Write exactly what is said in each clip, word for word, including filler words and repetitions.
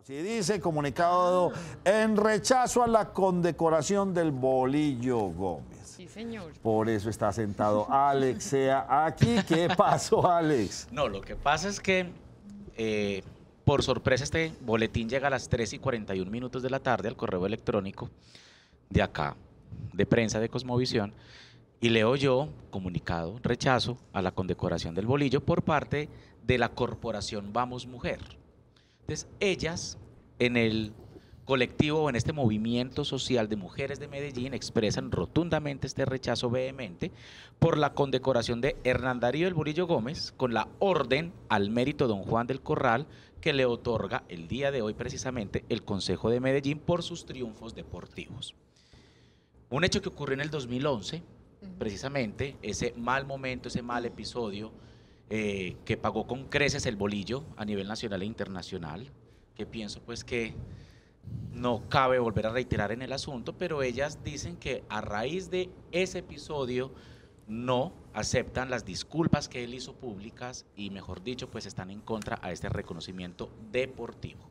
Sí, dice comunicado en rechazo a la condecoración del Bolillo Gómez. Sí, señor. Por eso está sentado Alex Sea aquí. ¿Qué pasó, Alex? No, lo que pasa es que, eh, por sorpresa, este boletín llega a las tres y cuarenta y un minutos de la tarde al correo electrónico de acá, de prensa de Cosmovisión, y leo yo, comunicado, rechazo a la condecoración del Bolillo por parte de la corporación Vamos Mujer. Entonces, ellas, en el colectivo o en este movimiento social de mujeres de Medellín, expresan rotundamente este rechazo vehemente por la condecoración de Hernán Darío el Bolillo Gómez con la orden al mérito don Juan del Corral que le otorga el día de hoy precisamente el Consejo de Medellín por sus triunfos deportivos. Un hecho que ocurrió en el dos mil once, precisamente ese mal momento, ese mal episodio, Eh, que pagó con creces el Bolillo a nivel nacional e internacional, que pienso pues que no cabe volver a reiterar en el asunto, pero ellas dicen que a raíz de ese episodio no aceptan las disculpas que él hizo públicas y, mejor dicho, pues están en contra a este reconocimiento deportivo.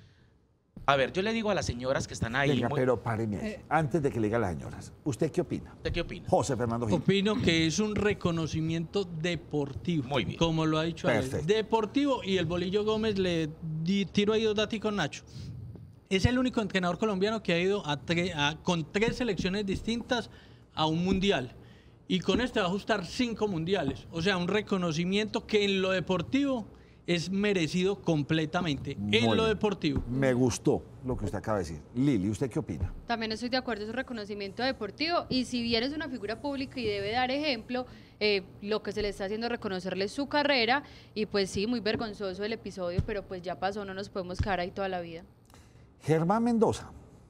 A ver, yo le digo a las señoras que están ahí... Venga, muy... pero páreme ahí. Eh. Antes de que le diga a las señoras, ¿usted qué opina? ¿Usted qué opina? José Fernando Gil. Opino que es un reconocimiento deportivo. Muy bien. Como lo ha dicho Alex. Perfecto. Deportivo, y el Bolillo Gómez le di, tiro ahí dos datos Nacho. Es el único entrenador colombiano que ha ido a tre, a, con tres selecciones distintas a un mundial. Y con este va a ajustar cinco mundiales. O sea, un reconocimiento que en lo deportivo es merecido completamente. Muy en lo bien. deportivo. Me gustó lo que usted acaba de decir. Lili, ¿usted qué opina? También estoy de acuerdo, es un reconocimiento deportivo y si bien es una figura pública y debe dar ejemplo, eh, lo que se le está haciendo es reconocerle su carrera y pues sí, muy vergonzoso el episodio, pero pues ya pasó, no nos podemos quedar ahí toda la vida. Germán Mendoza.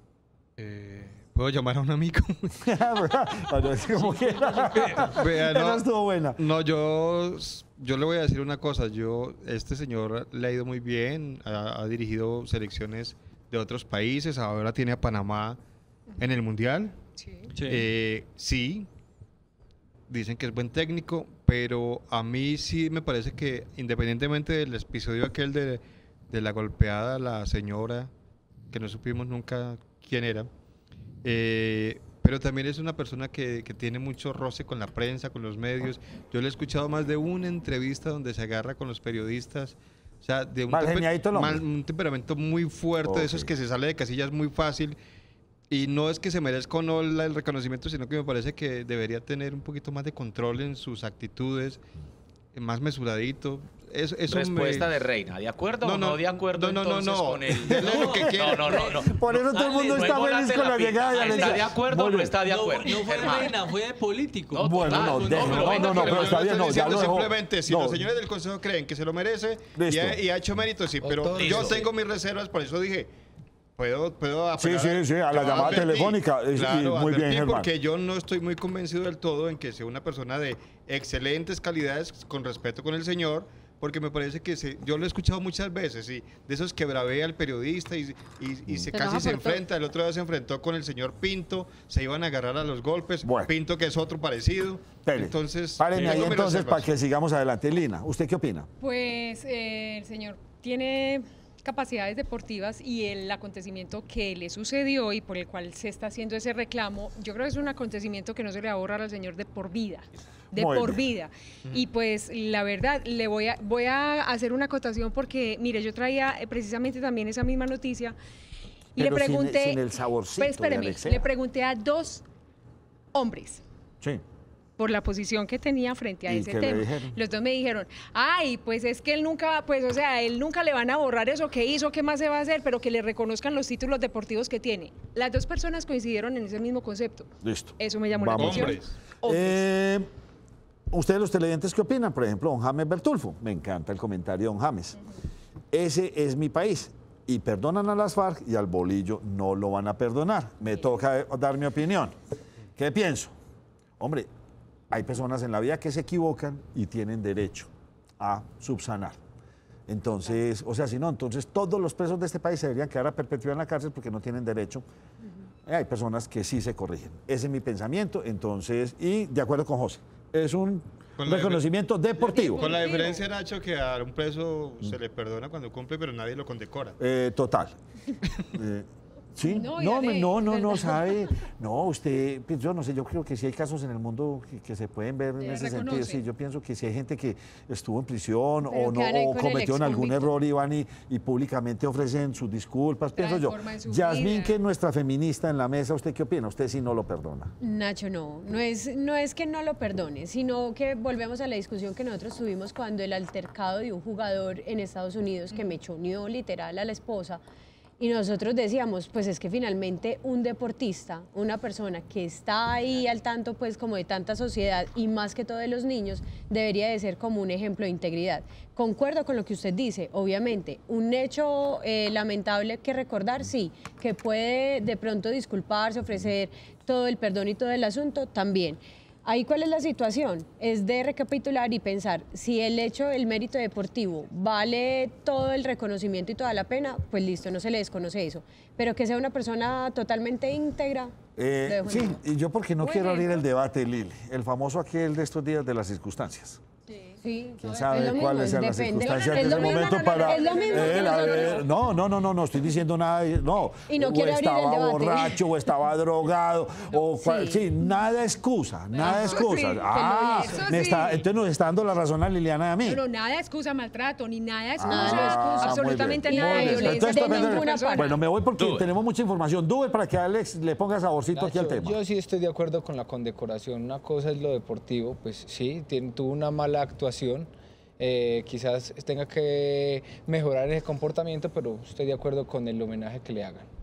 Eh, ¿Puedo llamar a un amigo? Bueno, es como que- Vea, Esa no, estuvo buena. no, yo, yo le voy a decir una cosa. Yo, este señor le ha ido muy bien, ha, ha dirigido selecciones de otros países, ahora tiene a Panamá en el Mundial. Sí. Sí. Eh, sí, dicen que es buen técnico, pero a mí sí me parece que independientemente del episodio aquel de, de la golpeada a la señora, que no supimos nunca quién era, eh, pero también es una persona que, que tiene mucho roce con la prensa, con los medios. Yo le he escuchado más de una entrevista donde se agarra con los periodistas. O sea, de un, Mal temper- geniadito el hombre. mal- un temperamento muy fuerte, de esos Ok. que se sale de casillas muy fácil. Y no es que se merezca o no la- el reconocimiento, sino que me parece que debería tener un poquito más de control en sus actitudes, más mesuradito. Eso, eso Respuesta me... de Reina, ¿de acuerdo No, o no, no, de acuerdo no, no, no, entonces no. con él? Dele lo que quiera. No, no, no, no. Por eso todo el mundo No está embolate feliz con la pinta. llegada de ¿Está Alexa. de acuerdo Muy o no bien. está de No, acuerdo? no fue de Germán? reina, fue de político. No, Bueno, total, no, no, déjelo. pero No, venga, no, no, que pero yo está Yo bien, estoy no, ya diciendo lo dejó. simplemente, si No. los señores del Consejo creen que se lo merece y Listo. ha, y ha hecho mérito, sí, pero Doctor, yo listo. tengo mis reservas, por eso dije, puedo, puedo Sí, apelar sí, sí, a la yo llamada advertí, telefónica, es- y claro, muy bien, advertí Germán. porque yo no estoy muy convencido del todo en que sea una persona de excelentes calidades con respeto con el señor, porque me parece que se, yo lo he escuchado muchas veces, y de esos que bravea al periodista y, y, y se Se casi enoja se por todo. enfrenta. El otro día se enfrentó con el señor Pinto, se iban a agarrar a los golpes. Bueno. Pinto, que es otro parecido. Espere. Entonces, Párenme ahí tengo mis entonces reservas. para que sigamos adelante. Lina, ¿usted qué opina? Pues eh, el señor tiene capacidades deportivas y el acontecimiento que le sucedió y por el cual se está haciendo ese reclamo, yo creo que es un acontecimiento que no se le va a borrar al señor de por vida, de Muy por bien. vida. Y pues la verdad, le voy a, voy a hacer una acotación porque, mire, yo traía eh, precisamente también esa misma noticia y Pero le sin- pregunté, sin el saborcito pues de espéreme, Alexea. le pregunté a dos hombres Sí. por la posición que tenía frente a ¿Y ese qué le tema. dijeron? Los dos me dijeron, ay, pues es que él nunca, pues o sea, él nunca le van a borrar eso que hizo, qué más se va a hacer, pero que le reconozcan los títulos deportivos que tiene. Las dos personas coincidieron en ese mismo concepto. Listo. Eso me llamó Vamos. la atención. Hombres. Hombres. Eh, ¿Ustedes los televidentes qué opinan? Por ejemplo, don James Bertulfo. Me encanta el comentario de don James. Ese es mi país. Y perdonan a las FARC y al Bolillo no lo van a perdonar. Me toca dar mi opinión. ¿Qué pienso? Hombre, hay personas en la vida que se equivocan y tienen derecho a subsanar. Entonces, o sea, si no, entonces todos los presos de este país se deberían quedar a perpetuidad en la cárcel porque no tienen derecho. Eh, Hay personas que sí se corrigen. Ese es mi pensamiento, entonces, y de acuerdo con José, es un Con la reconocimiento deportivo. Con la diferencia, Nacho, que a un preso se le perdona cuando cumple, pero nadie lo condecora. Eh, total. Eh, sí, No, no, y no, Ale, no, no, no, ¿verdad? sabe. No, usted, pues yo no sé, yo creo que sí hay casos en el mundo que, que se pueden ver en Se ese sentido. reconoce. Sí, yo pienso que si hay gente que estuvo en prisión Pero o no quedan ahí o con el cometió algún exconvicto. error y van y, y públicamente ofrecen sus disculpas, pienso yo. Transforman su Yasmín, vida. que es nuestra feminista en la mesa, ¿usted qué opina? Usted sí no lo perdona. Nacho, no, no es, no es que no lo perdone, sino que volvemos a la discusión que nosotros tuvimos cuando el altercado de un jugador en Estados Unidos que me choneó literal a la esposa, y nosotros decíamos, pues es que finalmente un deportista, una persona que está ahí al tanto pues como de tanta sociedad y más que todo de los niños, debería de ser como un ejemplo de integridad. Concuerdo con lo que usted dice, obviamente, un hecho eh, lamentable que recordar, sí, que puede de pronto disculparse, ofrecer todo el perdón y todo el asunto, también. Ahí, ¿cuál es la situación? Es de recapitular y pensar, si el hecho, el mérito deportivo vale todo el reconocimiento y toda la pena, pues listo, no se le desconoce eso. Pero que sea una persona totalmente íntegra, Eh, lo dejo en sí, duda. y yo porque no Buen quiero abrir el ejemplo. debate, Lili. El famoso aquel de estos días de las circunstancias. Sí, ¿Quién es sabe lo mismo, cuáles sean las depende. circunstancias Es de lo ese mismo, momento no, no, no, para es lo mismo que él, a nosotros. ver, no, no, no, no, no estoy diciendo nada, de- no. Y no o quiere abrir el estaba debate. borracho, o estaba drogado, o cual- Sí. sí, nada excusa, nada Eso excusa. sí, ah, eso me sí. está, entonces nos está dando la razón a Liliana y a mí. Pero nada de excusa maltrato, ni nada de excusa. Nada de excusa. Absolutamente muy bien, nada muy de bien. violencia. Entonces, de toca- ninguna parte. bueno, me voy porque Dube. tenemos mucha información. Dube para que Alex le ponga saborcito aquí al Nacho, tema. yo sí estoy de acuerdo con la condecoración. Una cosa es lo deportivo, pues sí, tiene- tuvo una mala actuación. eh, quizás tenga que mejorar ese comportamiento, pero estoy de acuerdo con el homenaje que le hagan.